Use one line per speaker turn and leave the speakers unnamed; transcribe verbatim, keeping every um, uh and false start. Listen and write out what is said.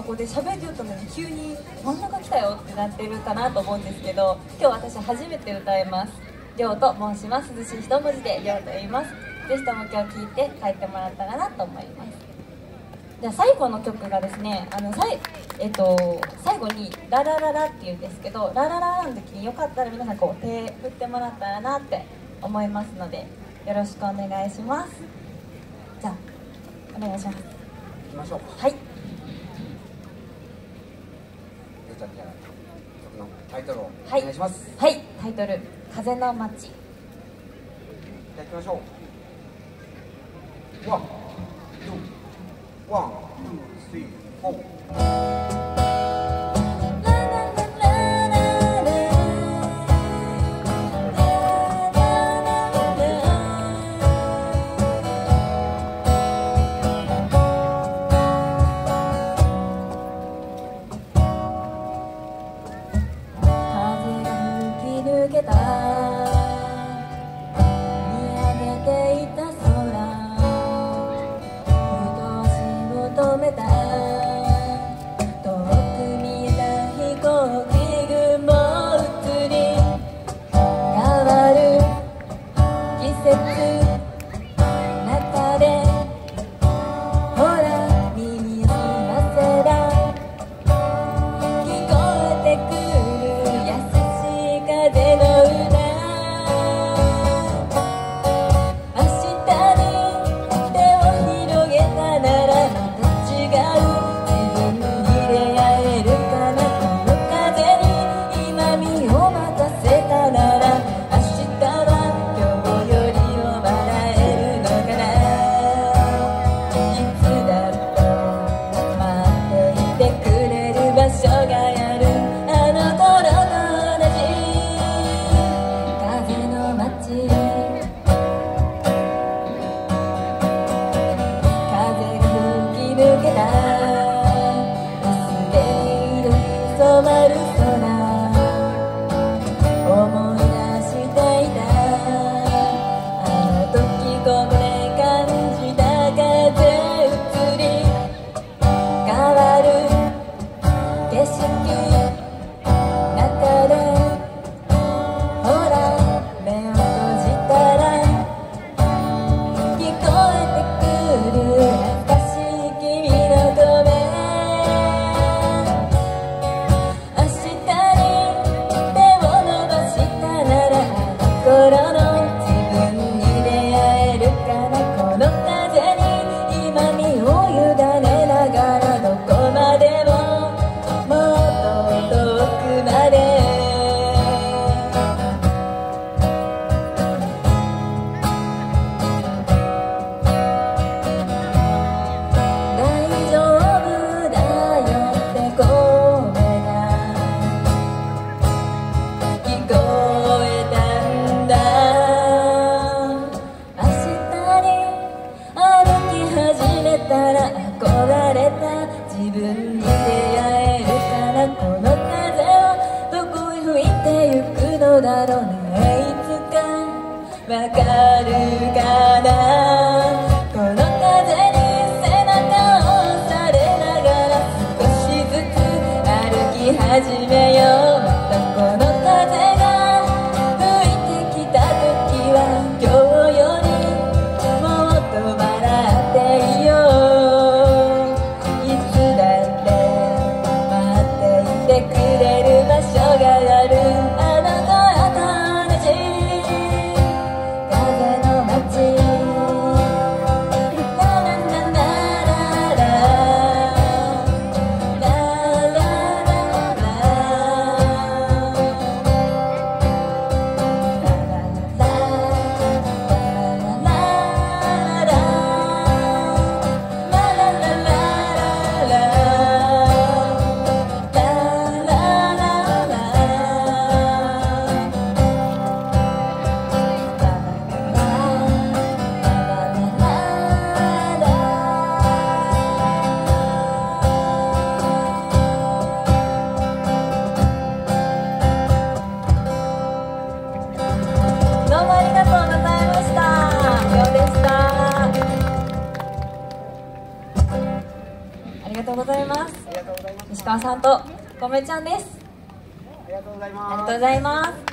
ここで喋ってたのに急に真ん中来たよってなってるかなと思うんですけど、今日私初めて歌います。りょうと申します。涼しい一文字でりょうと言います。ぜひとも今日聴いて帰ってもらったらなと思います。じゃあ最後の曲がですね、あのさい、えっと、最後に「ララララ」っていうんですけど、ララララの時によかったら皆さんこう手振ってもらったらなって思いますので、よろしくお願いします。じゃあお願いします。
行きましょう。
はい。
じゃあじゃあ曲のタイトルをお
はい
願いします。
はい、タイトル「風の街」。
じゃあ行きましょう。ワン、ツー、ワン、ツー、スリー、フォー。
だろうね、いつかわかるかな。この風に背中を押されながら少しずつ歩き始めよう。またこの風が吹いてきた時は今日よりもっと笑っていよう。いつだって待っていてくれる場所がある。ありがとうございます。 石川さんとこめちゃんです。
ありがとうござい
あり
ます。
がとうございます。